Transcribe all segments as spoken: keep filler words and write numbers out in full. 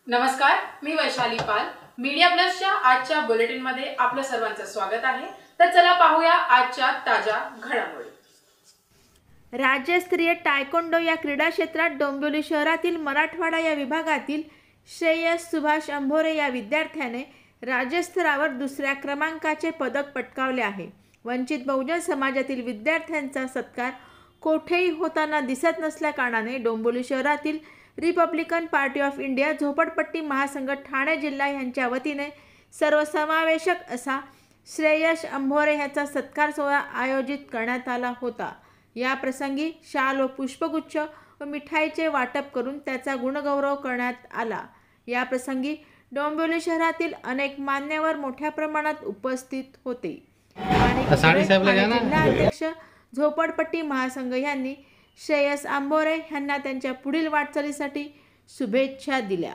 नमस्कार, मी वैशाली पाल. मीडिया प्लसच्या आजच्या बुलेटिनमध्ये आपलं सर्वांचं स्वागत आहे. तर चला पाहूया आजच्या ताज्या घडामोडी. राज्यस्तरीय टायकोंडो या क्रीडा क्षेत्रात डोंबिवली शहरातील मराठवाडा या विभागातील श्रेयस सुभाष अंभोरे या विद्यार्थ्याने राज्यस्तरावर दुसऱ्या क्रमांकाचे पदक पटकावले आहे. वंचित बहुजन समाजातील विद्यार्थ्यांचा सत्कार कोठेही होताना दिसत नसल्याकारणाने डोंबिवली शहरातील रिपब्लिकन पार्टी ऑफ इंडिया झोपडपट्टी महासंघ ठाणे जिल्हा यांच्या वतीने सर्वसमावेशक असा श्रेयस अंभोरे याचा सत्कार सोहळा आयोजित करण्यात आला होता. या प्रसंगी शाल व पुष्पगुच्छ व मिठाईचे वाटप करून त्याचा गुणगौरव करण्यात आला. या प्रसंगी डोंबिवली शहरातील अनेक मान्यवर मोठ्या प्रमाणात उपस्थित होते. जिल्हाध्यक्ष झोपडपट्टी महासंघ यांनी श्रेयस अंभोरे यांना त्यांच्या पुढील वाटचालीसाठी शुभेच्छा दिल्या.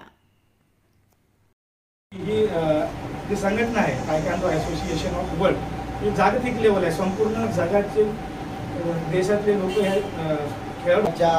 ही जी संघटना आहे टायकोंडो असोसिएशन ऑफ वर्ल्ड ही जागतिक लेवल आहे. संपूर्ण जगाचे देशातले लोक हे खेळाच्या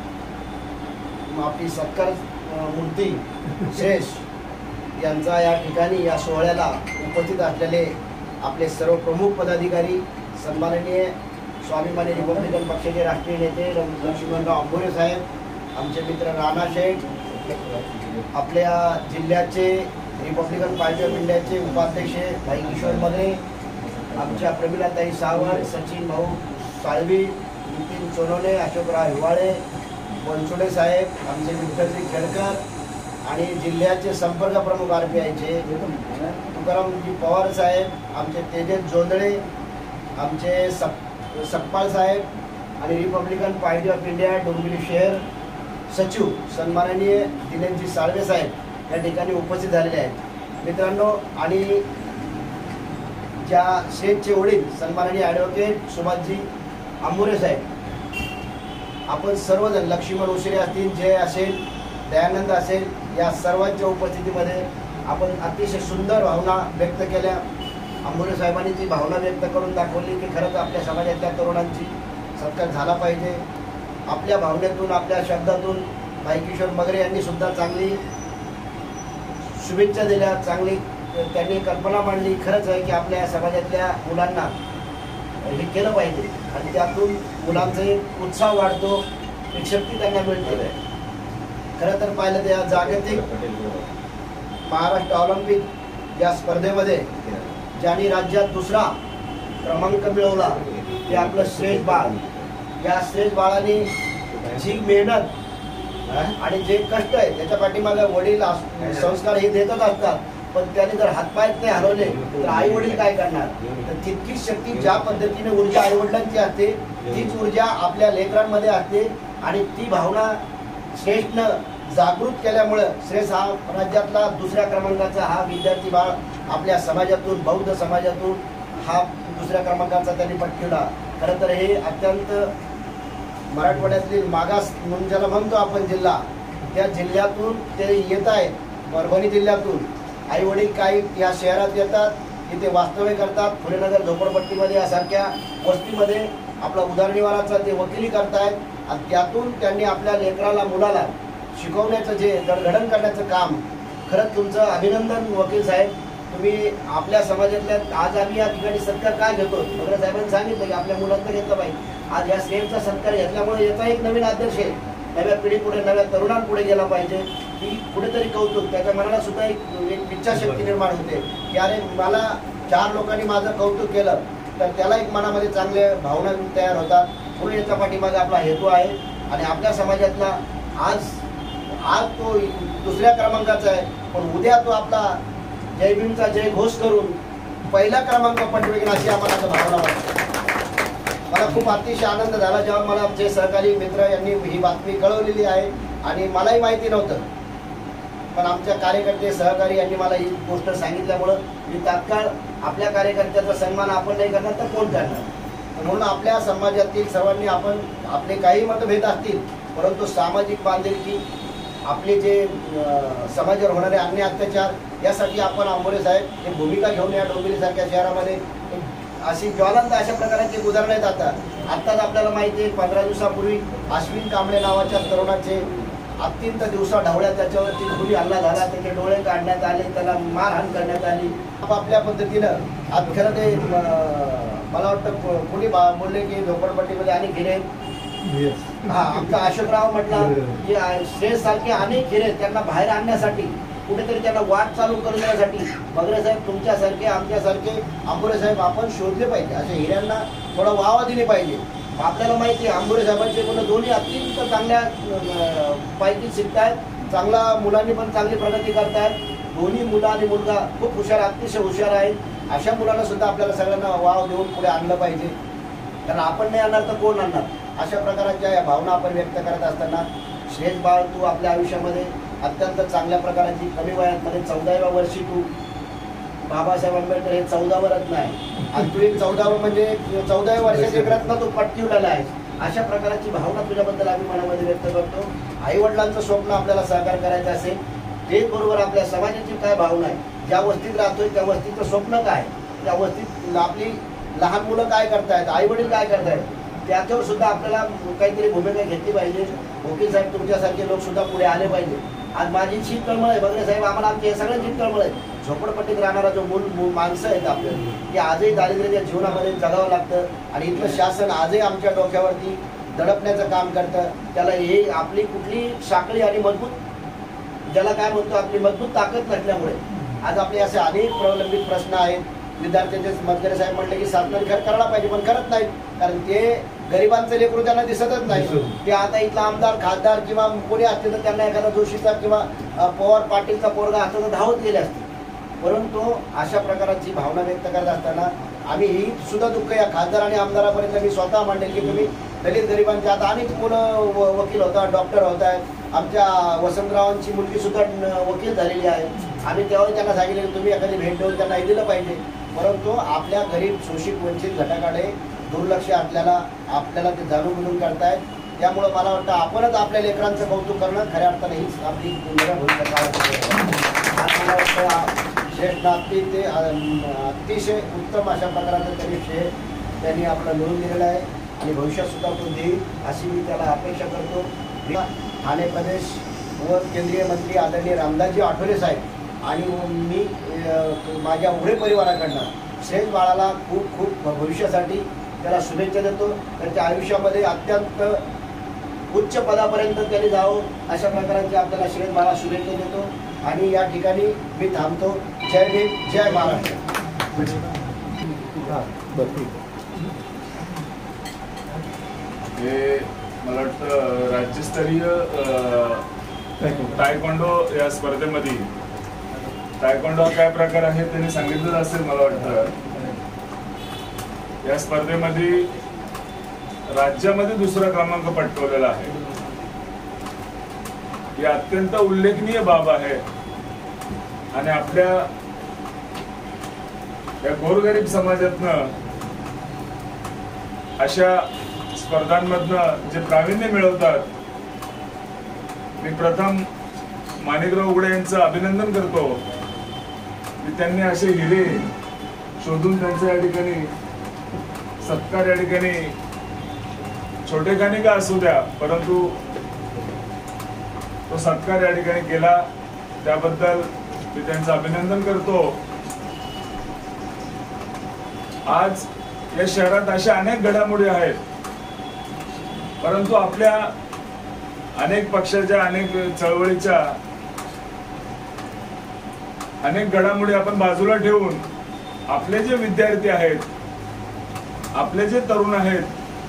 आपली सत्कार मूर्ती श्रेयस यांचा या ठिकाणी या सोहळ्याला उपस्थित असलेले आपले सर्व प्रमुख पदाधिकारी, सन्माननीय स्वाभिमानी रिपब्लिकन पक्षाचे राष्ट्रीय नेते लक्ष्मणराव अंभोरे साहेब, आमचे मित्र राणा शेठ, आपल्या जिल्ह्याचे रिपब्लिकन पार्टी ऑफ इंडियाचे उपाध्यक्ष भाई किशोर मगरे, आमच्या प्रमिलाताई सावंत, सचिन भाऊ साळवी, नितीन सोनवणे, अशोकराव हिवाळे, बनसोडे साहेब, आमचे विठ्ठलजी खेडकर आणि जिल्ह्याचे संपर्क प्रमुख आर पी आयचे तुकारामजी पवार साहेब, आमचे तेजस जोंधळे, आमचे सप सकपाल साहेब आणि republican party of India Dombivli शहर सचिव सन्माननीय दिनेशजी साळवे साहेब या ठिकाणी उपस्थित झालेले आहेत. मित्रांनो, आणि ज्या श्रेयसचे वडील सन्माननीय ॲडव्होकेट सुभाषजी अंभोरे साहेब, आपण सर्वजण लक्ष्मण उशिरे असतील, जय असेल, दयानंद असेल, या सर्वांच्या उपस्थितीमध्ये आपण अतिशय सुंदर भावना व्यक्त केल्या. अंभोरे साहेबांनी ती भावना व्यक्त करून दाखवली की खरंच आपल्या समाजातल्या तरुणांची सत्कार झाला पाहिजे. आपल्या भावनेतून, आपल्या शब्दातून भाई किशोर मगरे यांनी सुद्धा चांगली शुभेच्छा दिल्या, चांगली त्यांनी कल्पना मांडली. खरंच आहे की आपल्या समाजातल्या मुलांना हे केलं पाहिजे आणि त्यातून मुलांचा एक उत्साह वाढतो, एक शक्ती त्यांना मिळते. खरं तर पाहिलं तर या जागतिक महाराष्ट्र ऑलिम्पिक या स्पर्धेमध्ये ज्यांनी राज्यात दुसरा क्रमांक मिळवला ते आपलं श्रेयस बाळ. या श्रेयस बाळाने जी मेहनत आणि जे कष्ट आहे त्याच्या पाठीमागे वडील संस्कार हे देतच असतात, पण त्याने जर हातपायच नाही हरवले तर आई वडील काय करणार. तर तितकीच शक्ती, ज्या पद्धतीने ऊर्जा आई वडिलांची असते तीच ऊर्जा आपल्या लेकरांमध्ये असते आणि ती भावना श्रेयसनं जागृत केल्यामुळं श्रेयस हा राज्यातला दुसऱ्या क्रमांकाचा हा विद्यार्थी बाळ आपल्या समाजातून, बौद्ध समाजातून हा दुसऱ्या क्रमांकाचा त्यांनी पटकावला. खरं तर हे अत्यंत मराठवाड्यातील मागास म्हणून ज्याला म्हणतो आपण जिल्हा, त्या जिल्ह्यातून ते येत आहेत. परभणी जिल्ह्यातून आई वडील काही या शहरात येतात, इथे वास्तव्य करतात. फुलेनगर झोपडपट्टीमध्ये यासारख्या वस्तीमध्ये आपला उदरनिर्वाहाचा ते वकिली करतायत आणि त्यातून त्यांनी आपल्या लेकराला, मुलाला शिकवण्याचं जे घडघडण करण्याचं काम. खरंच तुमचं अभिनंदन वकील साहेब. तुम्ही आपल्या समाजातल्या, आज आम्ही या ठिकाणी सत्कार काय घेतो, मगरे साहेबांनी सांगितलं की आपल्या मुलांना घेतलं पाहिजे. आज या श्रेयसचा सत्कार घेतल्यामुळे याचा एक नवीन आदर्श आहे, नव्या पिढीपुढे, नव्या तरुणांपुढे गेला पाहिजे की कुठेतरी कौतुक, त्याच्या मनाला सुद्धा एक एक इच्छाशक्ती निर्माण होते की अरे मला चार लोकांनी माझं कौतुक केलं तर त्याला एक मनामध्ये चांगले भावना तयार होतात. म्हणून याच्या पाठीमागे आपला हेतू आहे आणि आपल्या समाजातला आज आज तो दुसऱ्या क्रमांकाचा आहे, पण उद्या तो आपला जय भीमचा जय घोष करून पहिला क्रमांक पटवेल अशी आम्हाला भावना वाटते. मला खूप अतिशय आनंद झाला जेव्हा मला आमचे सहकारी मित्र यांनी ही बातमी कळवलेली आहे आणि मलाही माहिती नव्हतं, पण आमच्या कार्यकर्ते, सहकारी यांनी मला ही गोष्ट सांगितल्यामुळं मी तात्काळ आपल्या कार्यकर्त्याचा सन्मान आपण नाही करणार तर कोण करणार. म्हणून आपल्या समाजातील सर्वांनी आपण, आपले काही मतभेद असतील परंतु सामाजिक बांधिलकी, आपले जे समाजावर होणारे अन्याय अत्याचार यासाठी आपण अंभोरे साहेब एक भूमिका घेऊन या डोंबिवलीसारख्या शहरामध्ये अशी ज्वलंत अशा प्रकारचे उदाहरण आहेत. आता आत्ताच आपल्याला माहिती आहे पंधरा दिवसापूर्वी अश्विन कांबळे नावाच्या तरुणाचे अत्यंत दिवसा ढवळ्या त्याच्यावरती घुली हल्ला झाला, त्याचे डोळे काढण्यात आले, त्याला मारहाण करण्यात आली. आपापल्या पद्धतीनं आज खरं ते मला वाटतं कोणी बोलले की झोपडपट्टीमध्ये अनेक हिरे हा आमचा अशोकराव म्हटला की श्रेष्ठ सारखे अनेक हिरे त्यांना बाहेर आणण्यासाठी कुठेतरी त्यांना वाट चालू करून देण्यासाठी बगरे साहेब तुमच्यासारखे आमच्यासारखे आंबोरे साहेब आपण शोधले पाहिजे. अशा हिऱ्यांना थोडा वावा दिली पाहिजे. आपल्याला माहिती आहे आंबोरे साहेबांचे मुलं दोन्ही अत्यंत चांगल्या पैकी शिकतायत, चांगला मुलांनी पण चांगली प्रगती करतायत. दोन्ही मुलं आणि मुलगा खूप हुशार, अतिशय हुशार आहेत. अशा मुलांना सुद्धा आपल्याला सगळ्यांना वाव देऊन पुढे आणलं पाहिजे. कारण आपण नाही आणणार तर कोण आणणार. अशा प्रकारच्या या भावना आपण व्यक्त करत असताना श्रेष्ठ बाळ तू आपल्या आयुष्यामध्ये अत्यंत चांगल्या प्रकारची कमी वयामध्ये चौदाव्या वर्षी तू बाबासाहेब आंबेडकर हे चौदावरच नाही आणि तू एक चौदावं म्हणजे चौदाव्या वर्षाच्या रत्न तू पटकीवलेला आहेस. अशा प्रकारची भावना तुझ्याबद्दल आम्ही मनामध्ये व्यक्त करतो. आई वडिलांचं स्वप्न आपल्याला साकार करायचं असेल ते बरोबर आपल्या समाजाची काय भावना आहे, ज्या वस्तीत राहतोय त्या वस्तीचं स्वप्न काय, त्या वस्तीत आपली लहान मुलं काय करतायत, आई वडील काय करतायत, त्याच्यावर सुद्धा आपल्याला काहीतरी भूमिका घेतली पाहिजे. वकील साहेब तुमच्यासारखे लोक सुद्धा पुढे आले पाहिजे. आज माझी शीत तळमळ आहे बगरे साहेब, आम्हाला आमची हे सगळं शीत तळमळ आहे. झोपडपट्टीत राहणारा जो मूल माणसं आहेत आपले की आजही दारिद्र्याच्या जीवनामध्ये जगावं लागतं आणि इथलं शासन आजही आमच्या डोक्यावरती दडपण्याचं काम करतं. त्याला हे आपली कुठली साखळी आणि मजबूत ज्याला काय म्हणतो आपली मजबूत ताकद नसल्यामुळे आज आपले असे अनेक प्रलंबित प्रश्न आहेत. विद्यार्थ्यांचे मदगरे साहेब म्हणले की शासनाने खरं करायला पाहिजे पण करत नाहीत. कारण ते गरिबांचं लेकरू त्यांना दिसतच नाही. ते आता इथला आमदार खासदार किंवा कोणी असते तर त्यांना एखादा जोशीचा किंवा पवार पाटीलचा पोरगा असतो तर धावत गेले असते. परंतु अशा प्रकारची भावना व्यक्त करत असताना आम्ही ही सुद्धा दुःख या खासदार आणि आमदारापर्यंत मी स्वतः मांडेल की तुम्ही दलित गरिबांचे आता अनेक मुलं वकील होतात, डॉक्टर होत आहेत. आमच्या वसंतरावांची मुलगी सुद्धा वकील झालेली आहे. आम्ही तेव्हा त्यांना सांगितले की तुम्ही एखादी भेट देऊन त्यांना दिलं पाहिजे. परंतु आपल्या गरीब शोषित वंचित घटकाकडे दुर्लक्ष आपल्याला आपल्याला ते जाणून बुजून करतायत. त्यामुळं मला वाटतं आपणच आपल्या लेकरांचं कौतुक करणं खऱ्या अर्थाने हीच आपली भूमिका मला वाटतं श्रेष्ठ ते अतिशय उत्तम अशा प्रकारचं त्यांनी श्रेय त्यांनी आपलं मिळून दिलेलं आहे आणि भविष्यात सुद्धा तो देईल अशी मी त्याला अपेक्षा करतो. ठाणे प्रदेश व केंद्रीय मंत्री आदरणीय रामदासजी आठवले साहेब आणि मी माझ्या उघडे परिवाराकडनं श्रेष्ठ बाळाला खूप खूप भविष्यासाठी त्याला शुभेच्छा देतो. त्याच्या आयुष्यामध्ये अत्यंत उच्च पदापर्यंत त्यांनी जावं अशा प्रकारचे आपल्याला श्रेष्ठ बाळा शुभेच्छा देतो आणि या ठिकाणी मी थांबतो. जय भीम, जय महाराष्ट्र. हे मला वाटतं राज्यस्तरीय तायक्वांडो या स्पर्धेमध्ये तायक्वांडो हा काय प्रकार आहे त्यांनी सांगितलं असेल. मला वाटतं या स्पर्धेमध्ये राज्यामध्ये दुसरा क्रमांक पटकवलेला आहे. ही अत्यंत उल्लेखनीय बाब आहे आणि आपल्या या गोरगरीब समाजातनं अशा स्पर्धांमधनं जे प्रावीण्य मिळवतात मी प्रथम माणिकराव उघडे यांचं अभिनंदन करतो की त्यांनी असे हिरे शोधून त्यांच्या या ठिकाणी सत्कार या ठिकाणी छोटेखानी का असू द्या परंतु तो सत्कार या ठिकाणी केला त्याबद्दल मी त्यांचं अभिनंदन करतो. आज या शहरात अशा अनेक घडामोडी आहेत परंतु आपल्या अनेक पक्षाच्या अनेक चळवळीच्या अनेक घडामोडी आपण बाजूला ठेवून आपले जे विद्यार्थी आहेत आपले जे तरुण आहेत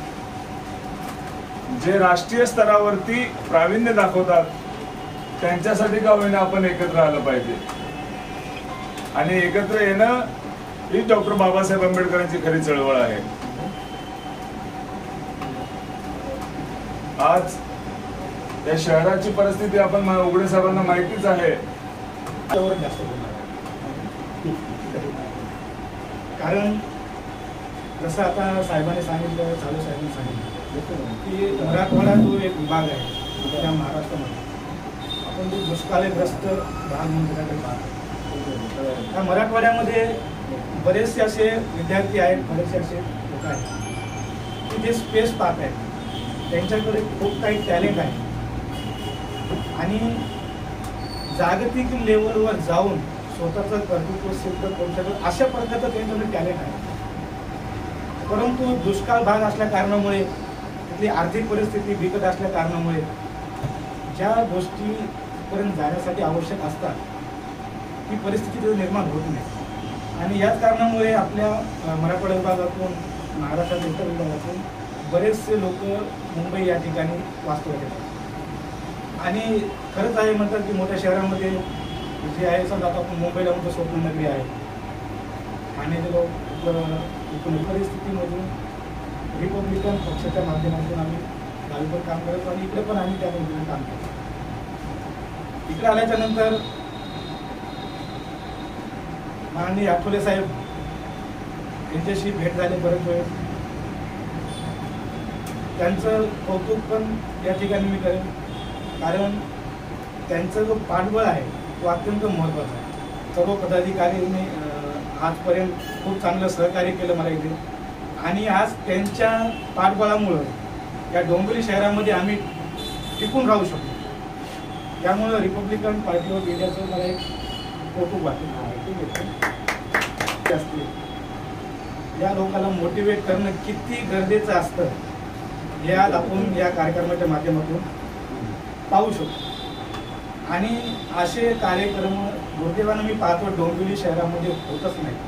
जे राष्ट्रीय स्तरावरती प्रावीण्य दाखवतात त्यांच्यासाठी का होईना आपण एकत्र आलं पाहिजे आणि एकत्र येणं ही डॉक्टर बाबासाहेब आंबेडकरांची खरी चळवळ आहे. आज या शहराची परिस्थिती आपण उघडे साहेबांना माहितीच आहे. कारण जसं आता साहेबांनी सांगितलं चालू साहेबांनी सांगितलं की मराठवाडा जो एक विभाग आहे त्या महाराष्ट्रामध्ये आपण जो दुष्काळग्रस्त भाग म्हणून पाहतो त्या मराठवाड्यामध्ये बरेचसे असे विद्यार्थी आहेत बरेचसे असे लोक आहेत की जे स्पेस पाहत आहेत त्यांच्याकडे खूप काही टॅलेंट आहे आणि जागतिक लेवलवर जाऊन स्वतःचं कर्तृत्व सिद्ध करू शकत अशा प्रकारचं त्यांच्याकडे टॅलेंट आहे. परंतु दुष्काळ भाग असल्या कारणामुळे, तिथली आर्थिक परिस्थिती बिकट असल्या कारणामुळे ज्या गोष्टीपर्यंत जाण्यासाठी आवश्यक असतात ती परिस्थिती तिथे निर्माण होत नाही. आणि याच कारणामुळे आपल्या मराठवाडा विभागातून, महाराष्ट्रातील इतर विभागातून बरेचसे लोक मुंबई या ठिकाणी वास्तव्यात येतात. आणि खरंच आहे म्हणतात की मोठ्या शहरामध्ये जे आहे, समजा आता आपण मुंबईला म्हणतो स्वप्ननगरी आहे, ठाणे एकूण परिस्थितीमधून रिपब्लिकन पक्षाच्या माध्यमातून आम्ही गावी पण काम करतो आणि इकडे पण आम्ही त्या पद्धतीने काम करतो. इकडे आल्याच्या नंतर माननीय आठवले साहेब यांच्याशी भेट झाली बरेच वेळ. त्यांचं कौतुक पण या ठिकाणी मी करेन, कारण त्यांचा जो पाठबळ आहे तो अत्यंत महत्त्वाचा आहे. सर्व पदाधिकाऱ्यांनी आजपर्यंत खूप चांगलं सहकार्य केलं मला इथे, आणि आज त्यांच्या पाठबळामुळं या डोंबिवली शहरामध्ये आम्ही टिकून राहू शकतो. त्यामुळं रिपब्लिकन पार्टी ऑफ इंडियाचं मला एक कौतुक वाटतं. असते या लोकांना मोटिवेट करणं किती गरजेचं असतं हे आज आपण या कार्यक्रमाच्या माध्यमातून पाहू शकतो. आणि असे कार्यक्रम दुर्दैवानं मी पाहतो डोंबिवली शहरामध्ये होतच नाही,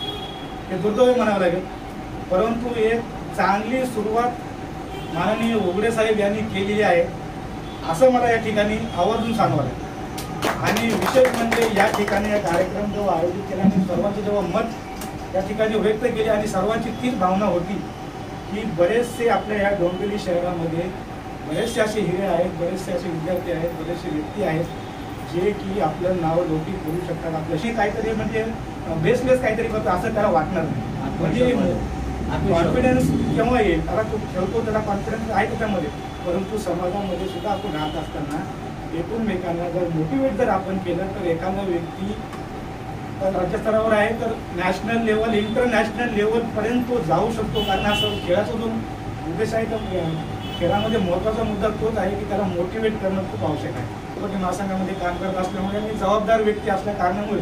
हे दुर्दैव म्हणावं लागेल. परंतु एक चांगली सुरुवात माननीय उघडे साहेब यांनी केलेली आहे असं मला या ठिकाणी आवर्जून सांगावं लागेल. आणि विशेष म्हणजे या ठिकाणी हा कार्यक्रम जेव्हा आयोजित केला आणि सर्वांचे जेव्हा मत या ठिकाणी व्यक्त केले आणि सर्वांची तीच भावना होती की बरेचसे आपल्या या डोंबिवली शहरामध्ये बरेचसे असे हिरे आहेत, बरेचसे असे विद्यार्थी आहेत, बरेचसे व्यक्ती आहेत जे की आपलं नाव लौकिक करू शकतात, आपल्याशी काहीतरी म्हणजे बेसलेस काहीतरी करतो असं त्याला वाटणार नाही. म्हणजे कॉन्फिडन्स केव्हा येईल, त्याला तो खेळतो, त्याला कॉन्फिडन्स आहे त्याच्यामध्ये. परंतु समाजामध्ये सुद्धा आपण राहत असताना एकूणमेकांना जर मोटिवेट जर आपण केलं तर एखादा व्यक्ती राज्यस्तरावर आहे तर नॅशनल लेवल, इंटरनॅशनल लेवलपर्यंत तो जाऊ शकतो. कारण असं खेळाचा जो उद्देश आहे तर खेळामध्ये महत्त्वाचा मुद्दा तोच आहे की त्याला मोटिवेट करणं खूप आवश्यक आहे. पण महासंघामध्ये काम करत असल्यामुळे मी जबाबदार व्यक्ती असल्या कारणामुळे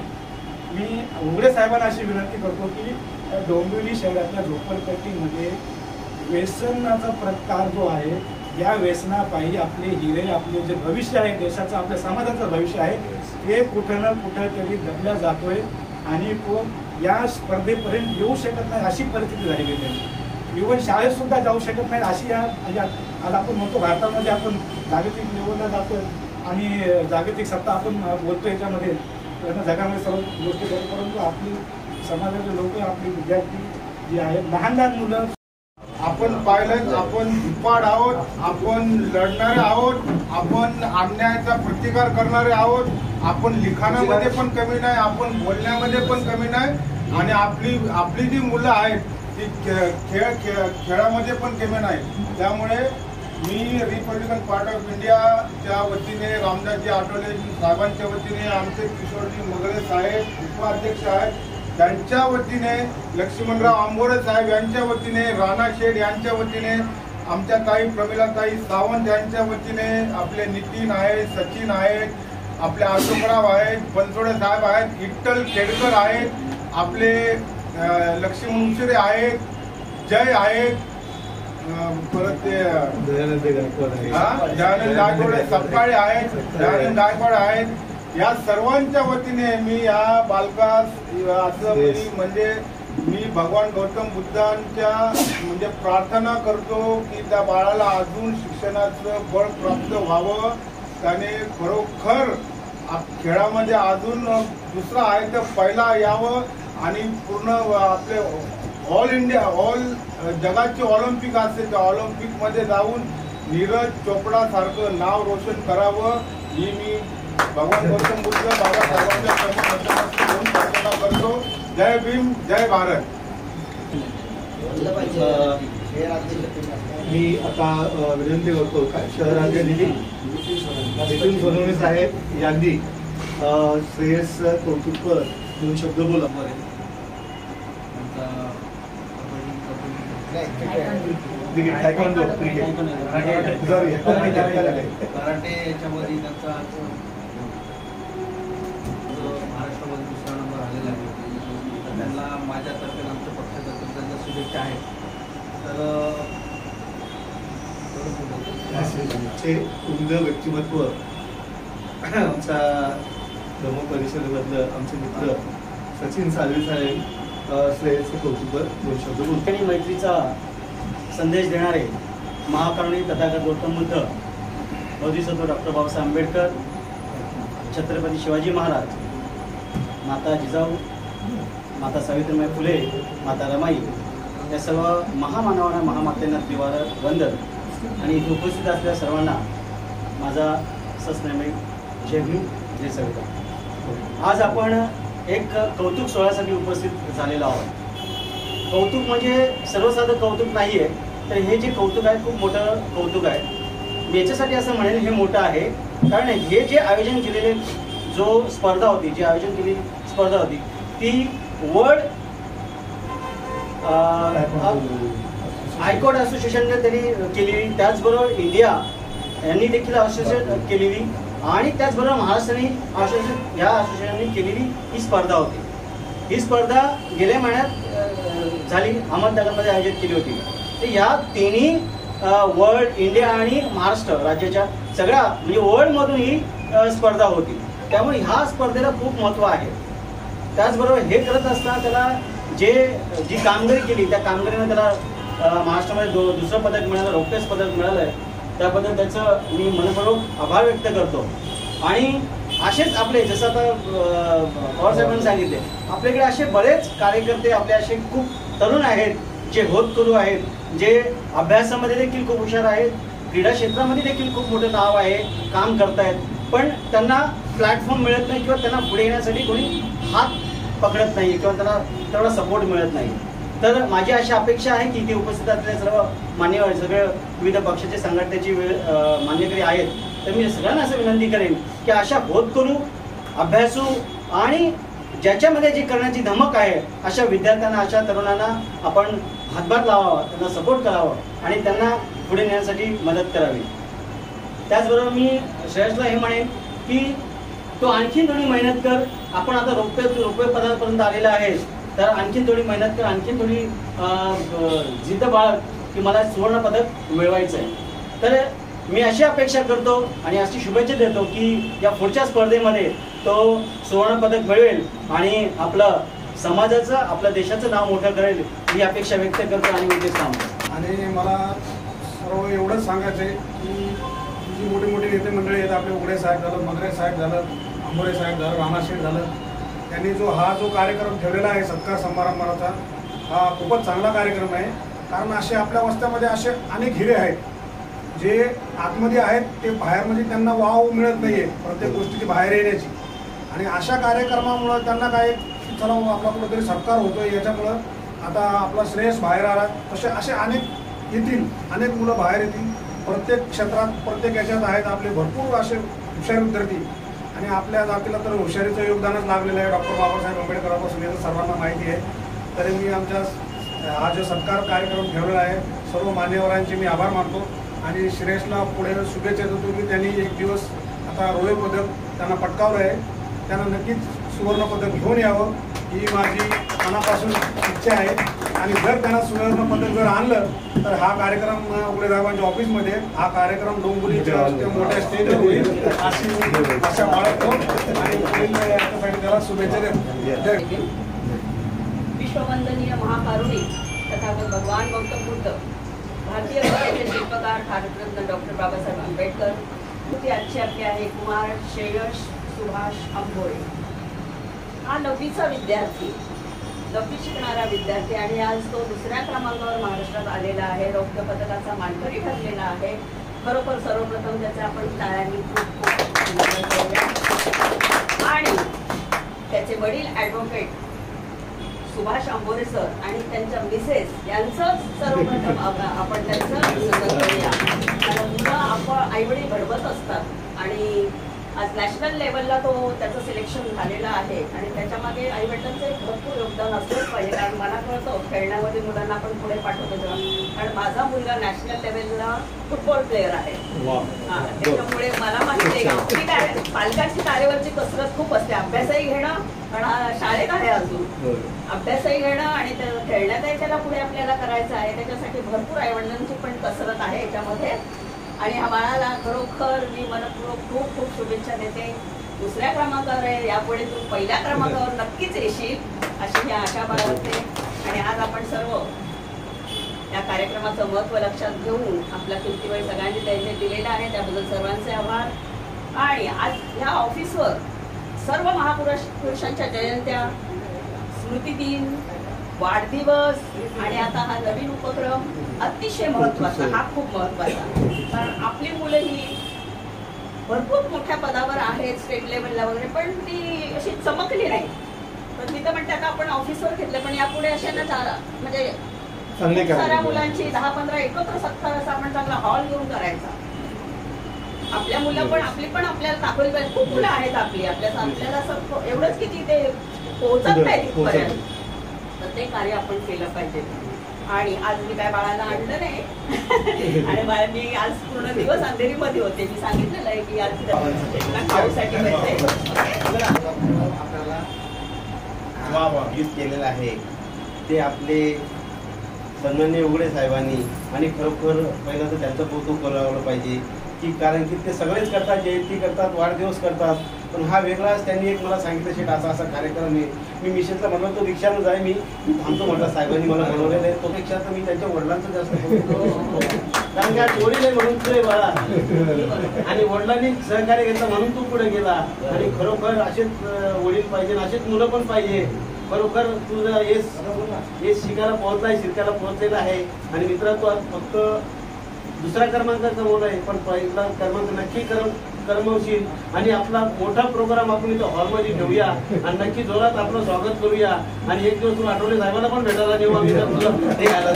मी उघडे साहेबांना अशी विनंती करतो की डोंबिवली शहरातल्या झोपडपट्टीमध्ये व्यसनाचा प्रकार जो आहे, या व्यसनापायी आपले हिरे, आपले जे भविष्य आहे देशाचं, आपल्या समाजाचं भविष्य आहे ते कुठं ना कुठं तरी दबल्या जातोय आणि तो या स्पर्धेपर्यंत येऊ शकत नाही अशी परिस्थिती झाली आहे. इव्हन शाळेत सुद्धा जाऊ शकत नाही अशी या आज आपण म्हणतो भारतामध्ये आपण जागतिक लेवलला जातोय आणि जागतिक सत्ता आपण बोलतो याच्यामध्ये जगामध्ये सर्व गोष्टी करतो. परंतु आपली समाजाचे लोक, आपले विद्यार्थी जे आहेत, लहान लहान मुलं, आपण पाहिलं आपण धुपाड आहोत, आपण लढणारे आहोत, आपण अन्यायाचा प्रतिकार करणारे आहोत, आपण लिखाणामध्ये पण कमी नाही, आपण बोलण्यामध्ये पण कमी नाही, आणि आपली आपली जी मुलं आहेत ती खेळ खेळ खेळामध्ये पण कमी नाही. त्यामुळे मी रिपब्लिकन पार्टी ऑफ इंडियाच्या वतीने, रामदासजी आठवले साहेबांच्या वतीने, आमचे किशोरजी मगळे साहेब उपाध्यक्ष आहेत त्यांच्या वतीने, लक्ष्मणराव आंबोरे साहेब यांच्या वतीने, राणा शेठ यांच्या वतीने, आमच्या ताई प्रमिलाताई सावंत यांच्या वतीने, आपले नितीन आहेत, सचिन आहेत, आपले अशोकराव आहेत, बनसोडे साहेब आहेत, विठ्ठल खेडकर आहेत, आपले लक्ष्मण उशिरे आहेत, जय आहेत, परत ते दयानंद गायकवाड सपकाळे आहेत, दयानंद गायकवाड आहेत. या सर्वांच्या वतीने मी या बालकास असं म्हणजे मी भगवान गौतम बुद्धांच्या म्हणजे प्रार्थना करतो की त्या बाळाला अजून शिक्षणाचं बळ प्राप्त व्हावं, त्याने खरोखर खेळामध्ये अजून दुसरा आहे तर पहिला यावं आणि पूर्ण आपले ऑल इंडिया ऑल जगाची ऑलिम्पिक असते त्या ऑलिम्पिकमध्ये जाऊन नीरज चोपडा सारखं नाव रोशन करावं ही मी भगवान गौतम बुद्ध बाबासाहेबांच्या चरणी प्रार्थना करतो. जय भीम, जय भारत. मी आता विनंती करतो शहराध्यक्ष नितीन सोनवणे साहेब यांनी श्रेयस कौतुककर दोन शब्द बोला. नाही cricket taekwondo cricket sorry karate याच्यामध्ये त्यांचा महाराष्ट्रामध्ये दुसरा नंबर आलेला आहे. तर त्यांना माझ्यातर्फे आमच्या पक्षातर्फे त्यांना शुभेच्छा आहेत. तर चे उमद व्यक्तिमत्व आमच्या धर्म परिषदेमधलं आमचे मित्र सचिन साळवे साहेब श्रेयसचं कौतुक दोन शब्द बोलतो. आणि मैत्रीचा संदेश देणारे महाकरुणी तथागत गौतम बुद्ध, बोधिसत्व डॉक्टर बाबासाहेब आंबेडकर, छत्रपती शिवाजी महाराज, माता जिजाऊ, माता सावित्रीबाई फुले, माता रमाई या सर्व महामानवांना महामातेंना त्रिवार वंदन आणि इथे उपस्थित असलेल्या सर्वांना माझा सस्नेह जय भीम जय संविधान. आज आपण एक कौतुक सोहळ्यासाठी उपस्थित झालेलो आहोत. कौतुक म्हणजे सर्वसाधारण कौतुक नाही आहे, तर हे जे कौतुक आहे खूप मोठं कौतुक आहे. मी याच्यासाठी असं म्हणेन हे मोठं आहे कारण हे जे आयोजन केलेले जो स्पर्धा होती जी आयोजन केलेली स्पर्धा होती ती वर्ल्ड हायकोर्ट असोसिएशनने त्यांनी केलेली, त्याचबरोबर इंडिया यांनी देखील असोसिएशन केलेली आणि त्याचबरोबर महाराष्ट्राने असोसिएशन ह्या असोसिएशनने केलेली ही स्पर्धा होती. ही स्पर्धा गेल्या महिन्यात झाली अहमदनगरमध्ये आयोजित केली होती. तर या तिन्ही वर्ल्ड, इंडिया आणि महाराष्ट्र राज्याच्या सगळ्या म्हणजे वर्ल्डमधून ही स्पर्धा होती. त्यामुळे ह्या स्पर्धेला खूप महत्त्व आहे. त्याचबरोबर हे करत असताना त्याला जे जी कामगिरी केली त्या कामगिरीने त्याला महाराष्ट्रामध्ये दो दुसरं पदक मिळालं, रौप्य पदक मिळालं आहे. त्याबद्दल त्याचं मी मनपूर्वक आभार व्यक्त करतो. आणि असेच आपले जसं आता पवारसाहेबांनी सांगितले आपल्याकडे असे बरेच कार्यकर्ते आपले असे खूप तरुण आहेत जे होतकरू आहेत, जे अभ्यासामध्ये देखील खूप हुशार आहेत, क्रीडा क्षेत्रामध्ये देखील खूप मोठं नाव आहे, काम करतायत, पण त्यांना प्लॅटफॉर्म मिळत नाही किंवा त्यांना पुढे येण्यासाठी कोणी हात पकडत नाही किंवा त्यांना तेवढा सपोर्ट मिळत नाही. तर माझी अशी अपेक्षा आहे की इथे उपस्थित असलेले सर्व मान्यवर सगळे विविध पक्षाचे संघटनेचे मान्यकरी आहेत, तर मी सगळ्यांना असं विनंती करेन की अशा होतकरू, अभ्यासू आणि ज्याच्यामध्ये जी करण्याची धमक आहे अशा विद्यार्थ्यांना, अशा तरुणांना आपण हातभार लावावा, त्यांना सपोर्ट करावा आणि त्यांना पुढे नेण्यासाठी मदत करावी. त्याचबरोबर मी श्रेयसला हे म्हणेन की तो आणखी थोडी मेहनत कर. आपण आता रौप्य रौप्य पदापर्यंत आलेला आहे, तर आणखी थोडी मेहनत कर, आणखी थोडी जिद्द बाळग की मला सुवर्ण पदक मिळवायचं आहे. तर मी अशी अपेक्षा करतो आणि अशी शुभेच्छा देतो की या पुढच्या स्पर्धेमध्ये तो सुवर्ण पदक मिळवेल आणि आपलं समाजाचं, आपल्या देशाचं नाव मोठं करेल ही अपेक्षा व्यक्त करतो आणि मी तेच सांगतो. आणि मला सर्व एवढंच सांगायचं आहे की जी मोठी मोठी नेते मंडळी आहेत, आपले उघडे साहेब झालं, मगरे साहेब झालं, आंबोरे साहेब झालं, राणाशेठ झालं, त्यांनी जो हा जो कार्यक्रम ठेवलेला आहे सत्कार समारंभाचा, हा खूपच चांगला कार्यक्रम आहे. कारण असे आपल्या वस्त्यामध्ये असे अनेक हिरे आहेत जे आतमध्ये आहेत, ते बाहेर म्हणजे त्यांना वाव मिळत नाही आहे प्रत्येक गोष्टीची बाहेर येण्याची. आणि अशा कार्यक्रमामुळं त्यांना काय चला आपला कुठंतरी सत्कार होतोय, याच्यामुळं आता आपला श्रेयस बाहेर आला. तसे असे अनेक येतील, अनेक मुलं बाहेर येतील प्रत्येक क्षेत्रात, प्रत्येक याच्यात आहेत आपले भरपूर असे हुशार विद्यार्थी. आणि आपल्या जातीला तर हुशारीचं योगदानच लागलेलं आहे. डॉक्टर बाबासाहेब आंबेडकरांपासून याचं सर्वांना माहिती आहे. तरी मी आमच्या हा जो सत्कार कार्यक्रम ठेवलेला आहे सर्व मान्यवरांचे मी आभार मानतो आणि श्रेयसला पुढे शुभेच्छा देतो की त्यांनी एक दिवस आता रौप्य पदक त्यांना पटकावलं आहे, त्यांना नक्कीच सुवर्ण पदक घेऊन यावं ही माझी मनापासून इच्छा आहे. आणि जर त्यांना सुवर्ण पदक जर आणलं तर हा कार्यक्रम उघडे साहेबांच्या ऑफिसमध्ये, हा कार्यक्रम डोंबिवलीच्या मोठ्या स्टेजवर होईल अशी आशा बाळगतो आणि पुढील याच्यासाठी त्याला शुभेच्छा देतो. विश्ववंदनीय महाकारुणी तथागत भगवान गौतम बुद्ध, भारतीय राज्याचे शिल्पकार भारतरत्न डॉक्टर बाबासाहेब आंबेडकर, ती आजची आपली आहे कुमार श्रेयस सुभाष अंभोरे. हा नववीचा विद्यार्थी, नववी शिकणारा विद्यार्थी आणि आज तो दुसऱ्या क्रमांकावर महाराष्ट्रात आलेला आहे, रौप्य पदकाचा मानकरी ठरलेला आहे. खरोखर सर्वप्रथम त्याचे आपण टाळ्यांनी खूप खूप अभिनंदन करूया. आणि त्याचे वडील ॲडव्होकेट सुभाष अंभोरे सर आणि त्यांच्या मिसेस यांचं सर्वप्रथम आपण त्यांचं अभिनंदन करूया. कारण मुलं आपण आईवडील घडवत असतात आणि आज नॅशनल लेवलला तो त्याचं सिलेक्शन झालेलं आहे आणि त्याच्यामागे आईवडिलांचं एक भरपूर योगदान असलंच पाहिजे. कारण मला कळतं खेळण्यामध्ये मुलांना आपण पुढे पाठवतो तेव्हा, कारण माझा मुलगा नॅशनल लेवलला फुटबॉल प्लेअर आहे. हा, त्याच्यामुळे मला माहिती आहे की काय पालकांची तारेवरची कसरत खूप असते. अभ्यासही घेणं, पण शाळेत आहे अजून अभ्यासही घेणं आणि खेळण्यातही त्याला पुढे आपल्याला करायचं आहे. त्याच्यासाठी भरपूर आईवडिलांची पण कसरत आहे याच्यामध्ये आणि हा बाळाला खरोखर मी मनपूर्वक खूप खूप शुभेच्छा देते. दुसऱ्या क्रमांकावर आहे, यापुढे तू पहिल्या क्रमांकावर नक्कीच येशील अशी मी आशा बाळगते. आणि आज आपण सर्व या कार्यक्रमाचं महत्त्व लक्षात घेऊन आपला किमतीवेळ सगळ्यांनी त्यांनी दिलेला आहे, त्याबद्दल सर्वांचे आभार. आणि आज ह्या ऑफिसवर सर्व महापुरुष पुरुषांच्या जयंत्या, स्मृतिदिन, वाढदिवस आणि आता हा नवीन उपक्रम अतिशय महत्त्वाचा, हा खूप महत्त्वाचा. कारण आपली मुलं ही भरपूर मोठ्या पदावर आहेत स्टेट लेवलला वगैरे, पण ती अशी चमकली नाही. तर मी तर म्हणते आता आपण ऑफिसवर घेतलं, पण यापुढे अशा ना चारा म्हणजे खूप साऱ्या मुलांची दहा पंधरा एकत्र सत्तर असा आपण चांगला हॉल घेऊन करायचा. आपल्या मुलं पण आपली पण आपल्याला दाखवली पाहिजे. खूप मुलं आहेत आपली, आपल्या आपल्याला असं एवढंच की तिथे पोहोचत नाही तिथपर्यंत, तर ते कार्य आपण केलं पाहिजे. आणि आज मी काय बाळाला आणलं नाही आणि बाळा मी आज पूर्ण दिवस अंधेरीमध्ये होते. मी सांगितलेलं आहे की आज खाऊसाठी आपल्याला गीत केलेलं आहे ते आपले सन्माननीय उघडे साहेबांनी. आणि खरोखर पहिलं तर त्यांचं कौतुक करावं पाहिजे की कारण की ते सगळेच करतात, जयंती करतात, वाढदिवस करतात, पण हा वेगळाच त्यांनी एक मला सांगितलं शेट असा असा कार्यक्रम आहे. मी मिशनचा म्हटलं तो रिक्षानं जाय, मी थांबतो म्हटलं साहेबांनी मला बोलवलेलं आहे. तो पेक्षा तर मी त्यांच्या वडिलांचं जास्त कारण की जोडी नाही म्हणून तुझे बाळा आणि वडिलांनी सहकार्य घेतलं म्हणून तू पुढे गेला. आणि खरोखर असेच वडील पाहिजे, असेच मुलं पण पाहिजे. खरोखर तुझं येस येस शिकायला पोहोचलाय, शिरकायला पोहोचलेला आहे. आणि मित्र तू आज फक्त दुसरा क्रमांक कमवला आहे, पण पहिला क्रमांक नक्की करम करमवशील. आणि आपला मोठा प्रोग्राम आपण इथं हॉलमध्ये ठेवूया आणि नक्की जोरात आपलं स्वागत करूया. आणि एक दिवस तू आठवले साहेबांना पण भेटायला नेऊ आम्ही तुझं हे आलं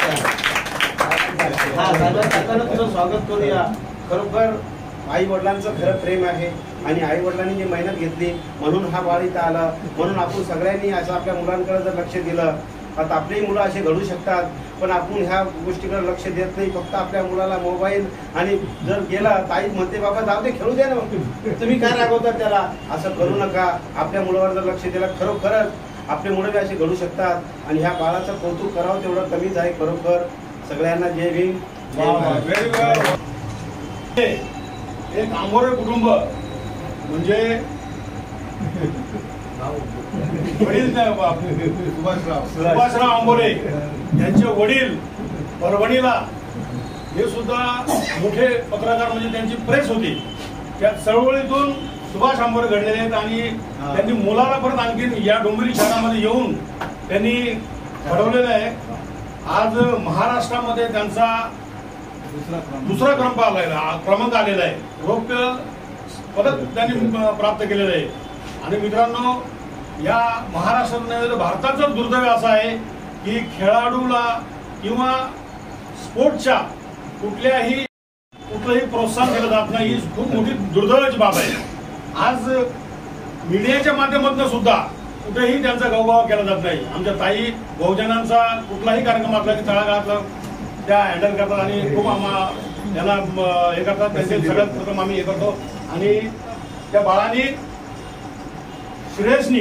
हा साहेबांना तुझं स्वागत करूया. खरोखर आई वडिलांचं खरं प्रेम आहे आणि आई वडिलांनी जी मेहनत घेतली म्हणून हा बाळ इथं आला. म्हणून आपण सगळ्यांनी असं आपल्या मुलांकडे जर लक्ष दिलं, आता आपली मुलं असे घडू शकतात, पण आपण ह्या गोष्टीकडे लक्ष देत नाही. फक्त आपल्या मुलाला मोबाईल आणि जर गेला ताई म्हणते बाबा जाऊ दे खेळू द्या ना, तुम्ही काय रागवता त्याला, असं करू नका. आपल्या मुलावर जर लक्ष दिलं खरोखरच आपले मुलं बी असे घडू शकतात. आणि ह्या बाळाचं कौतुक करावं तेवढं कमीच आहे. खरोखर सगळ्यांना जय भीम. व्हेरी वेल. एक आंबोरे कुटुंब म्हणजे वडील सुभाषराव सुभाषराव आंबोरे यांचे वडील परभणीला हे सुद्धा मोठे पत्रकार म्हणजे त्यांची प्रेस होती. त्या चळवळीतून सुभाष आंबोरे घडलेले आहेत आणि त्यांनी मुलाला परत आणखीन या डोंबिवली शहरामध्ये येऊन त्यांनी घडवलेलं आहे. आज महाराष्ट्रामध्ये त्यांचा दुसरा क्रमांक आलेला क्रमांक आलेला आहे. रौप्य पदक त्यांनी प्राप्त केलेलं आहे. आणि मित्रांनो, या महाराष्ट्रात भारताचं दुर्दैव असं आहे की खेळाडूला किंवा स्पोर्टच्या कुठल्याही कुठलंही प्रोत्साहन केलं जात नाही. ही खूप मोठी दुर्दैवाची बाब आहे. आज मीडियाच्या माध्यमातून सुद्धा कुठेही त्यांचा गौरव केला जात नाही. आमच्या ताई बहुजनांचा कुठलाही कार्यक्रम असला की तळागाळातला त्या हँडल करतात आणि खूप आम्हा त्यांना हे करतात. त्यांचे सगळ्यात प्रथम आम्ही हे करतो. आणि त्या बाळांनी श्रेयसनी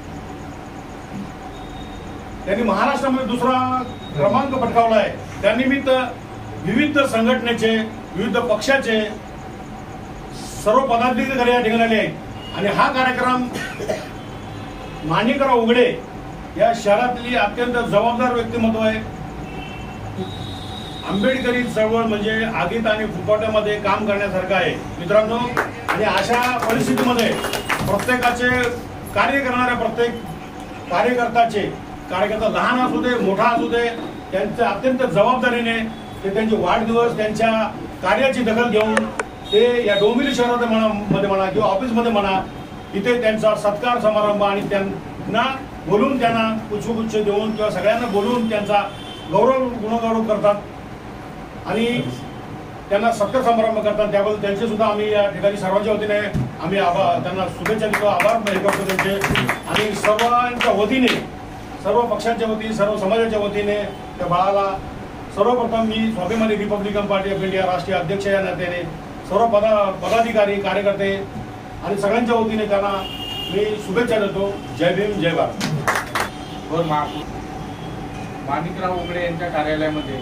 त्यांनी महाराष्ट्रामध्ये दुसरा क्रमांक पटकावला आहे. त्यानिमित्त विविध संघटनेचे, विविध पक्षाचे सर्व पदाधिकारी या ठिकाणी आले आहेत. आणि हा कार्यक्रम माणिकराव उघडे या शहरातली अत्यंत जबाबदार व्यक्तिमत्व आहे. आंबेडकरी चळवळ म्हणजे आगीत आणि फुफाट्यामध्ये काम करण्यासारखं आहे मित्रांनो. आणि अशा परिस्थितीमध्ये प्रत्येकाचे कार्य करणाऱ्या प्रत्येक कार्यकर्त्याचे कार्यकर्ता लहान असू दे मोठा असू दे त्यांच्या अत्यंत जबाबदारीने ते त्यांचे वाढदिवस त्यांच्या कार्याची दखल घेऊन ते या डोंबिवली शहरात मध्ये म्हणा किंवा ऑफिसमध्ये म्हणा इथे त्यांचा सत्कार समारंभ आणि त्यांना बोलून त्यांना पुष्पगुच्छ देऊन किंवा सगळ्यांना बोलून त्यांचा गौरव गुणगौरव करतात. आणि त्यांना सत्कार समारंभ करतात, त्याबद्दल त्यांचे सुद्धा आम्ही या ठिकाणी सर्वांच्या वतीने आम्ही आभार त्यांना शुभेच्छा देतो, आभार हे करतो त्यांचे. आणि सर्वांच्या वतीने, सर्व पक्षांच्या वतीने, सर्व समाजाच्या वतीने त्या बाळाला सर्वप्रथम मी स्वाभिमानी रिपब्लिकन पार्टी ऑफ इंडिया राष्ट्रीय अध्यक्ष या नात्याने सर्व पदा पदाधिकारी कार्यकर्ते आणि सगळ्यांच्या वतीने त्यांना मी शुभेच्छा देतो. जय भीम, जय भारत. वर माणिकराव उगडे यांच्या कार्यालयामध्ये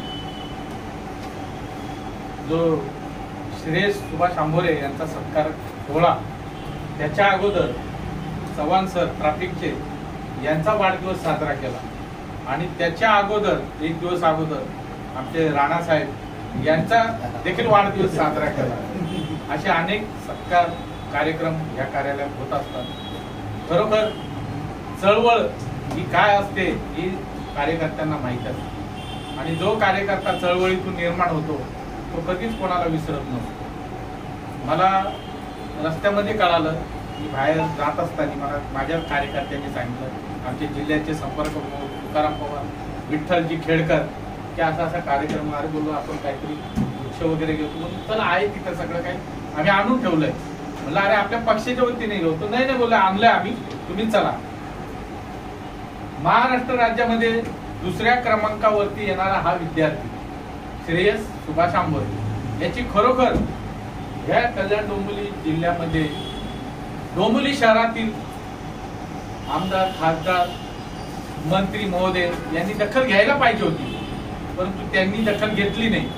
जो श्रेयस सुभाष आंभोरे यांचा सत्कार सोहळा, त्याच्या अगोदर चव्हाण सर ट्रॅफिकचे यांचा वाढदिवस साजरा केला आणि त्याच्या अगोदर एक दिवस अगोदर आमचे राणासाहेब यांचा देखील वाढदिवस साजरा केला. असे अनेक सत्कार कार्यक्रम या कार्यालयात होत असतात. खरोखर चळवळ ही काय असते ही कार्यकर्त्यांना माहीत असते आणि जो कार्यकर्ता चळवळीतून निर्माण होतो तो कधीच कोणाला विसरत नसतो. मला रस्त्यामध्ये कळालं की बाहेर जात असताना मला माझ्या कार्यकर्त्यांनी सांगितलं, आमचे जिल्ह्याचे संपर्क प्रमुख तुकाराम पवार, विठ्ठलजी खेडकर, की असा असा कार्यक्रम आहे. बोललो आपण काहीतरी वृक्ष वगैरे घेतो, म्हणून चला आहे तिथं सगळं काही आम्ही आणून ठेवलंय. म्हणलं अरे आपल्या पक्षाच्या वतीने घेतो, नाही नाही बोलले आणलंय आम्ही, तुम्ही चला. महाराष्ट्र राज्यामध्ये दुसऱ्या क्रमांकावरती येणारा हा विद्यार्थी श्रेयस सुभाष आंभोरे याची खरोखर ह्या कल्याण डोंबिवली जिल्ह्यामध्ये डोंबिवली शहरातील आमदार, खासदार, मंत्री महोदय यांनी दखल घ्यायला पाहिजे होती, परंतु त्यांनी दखल घेतली नाही.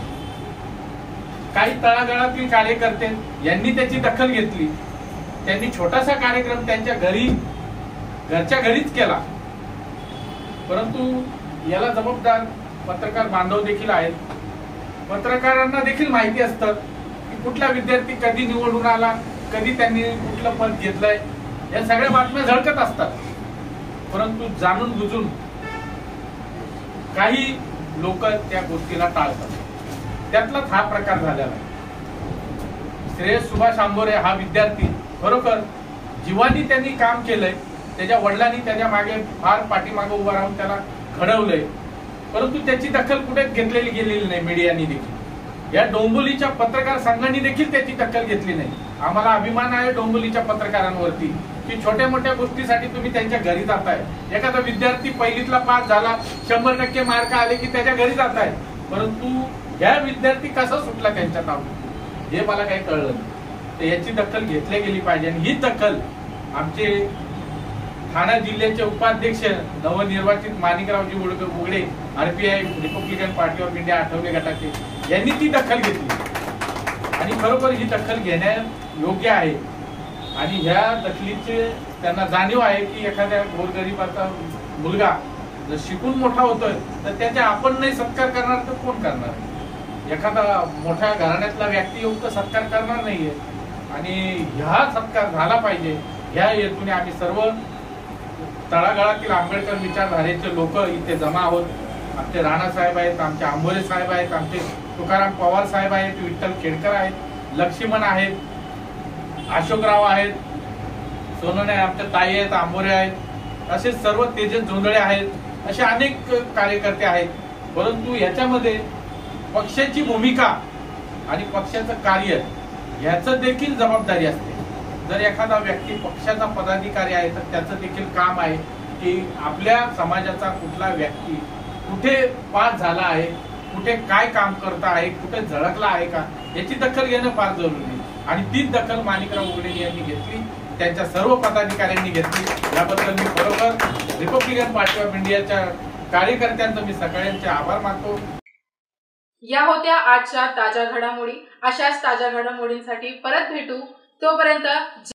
काही तळागाळातील कार्यकर्ते यांनी त्याची दखल घेतली. त्यांनी छोटासा कार्यक्रम त्यांच्या घरी घरच्या घरीच केला, परंतु याला जबाबदार पत्रकार बांधव देखील आहेत. पत्रकारांना देखील माहिती असतं की कुठला विद्यार्थी कधी निवडून आला, कधी त्यांनी कुठलं पद घेतलंय, या सगळ्या बातम्या झळकत असतात. परंतु जाणून बुजून काही लोक त्या गोष्टीला टाळतात. त्यातलाच हा प्रकार झालेला आहे. श्रेयस सुभाष आंभोरे हा विद्यार्थी खरोखर जीवानी त्यांनी काम केलंय. त्याच्या वडिलांनी त्याच्या मागे फार पाठीमागे उभं राहून त्याला घडवलंय, परंतु त्याची दखल कुठेच घेतलेली गेलेली नाही. मीडियानी देखील, या डोंबिवलीच्या पत्रकार संघाने देखील त्याची दखल घेतली नाही. आम्हाला अभिमान आहे डोंबिवलीच्या पत्रकारांवरती की छोट्या मोठ्या गोष्टीसाठी तुम्ही त्यांच्या घरी जाताय. एखादा विद्यार्थी पहिलीतला पास झाला, शंभर टक्के मार्क आले की त्याच्या घरी जाताय, परंतु ह्या विद्यार्थी कसा सुटला त्यांच्या नावात हे मला काही कळलं नाही. तर याची दखल घेतली गेली पाहिजे आणि ही दखल आमचे ठाणे जिल्ह्याचे उपाध्यक्ष नवनिर्वाचित Manikraoji Ugade, RPI republican party of India Athawale गटाचे, यांनी ती दखल घेतली आणि खरोखर ही दखल घेण्या योग्य आहे. आणि ह्या दखलीचे त्यांना जाणीव आहे की एखाद्या गोरगरिबाचा मुलगा जर शिकून मोठा होतोय तर त्याच्या आपण नाही सत्कार करणार तर कोण करणार. एखादा मोठ्या घराण्यातला व्यक्ती येऊन तर सत्कार करणार नाहीये आणि ह्या सत्कार झाला पाहिजे. ह्या हेतूने आम्ही सर्व तळागाळातील आंबेडकर विचारधारेचे लोक इथे जमा आहोत. आमचे राणासाहेब आहेत, आमचे आंभोरे साहेब आहेत, आमचे तुकाराम पवार साहेब आहेत, विठ्ठल खेडकर आहेत, लक्ष्मण आहेत, अशोकराव आहेत, सोनवणे आमच्या ताई आहेत, आंभोरे आहेत, असे सर्व तेजस जोंधळे आहेत, असे अनेक कार्यकर्ते आहेत. परंतु याच्यामध्ये पक्षाची भूमिका आणि पक्षाचं कार्य याचं देखील जबाबदारी असते. जर एखादा व्यक्ती पक्षाचा पदाधिकारी आहे तर त्याचं देखील काम आहे की आपल्या समाजाचा कुठला व्यक्ती कुठे पास झाला आहे, कुठे काय काम करत आहे, कुठे झळकला आहे का, याची दखल घेणं फार जरुरी आहे. आणि तीच दखल माणिकराव उगडे यांनी घेतली, त्यांच्या सर्व पदाधिकाऱ्यांनी घेतली. याबद्दल मी बरोबर रिपब्लिकन पार्टी ऑफ इंडियाच्या कार्यकर्त्यांचं मी सगळ्यांचे आभार मानतो. या होत्या आजच्या ताज्या घडामोडी. अशाच ताज्या घडामोडींसाठी परत भेटू. तोपर्यंत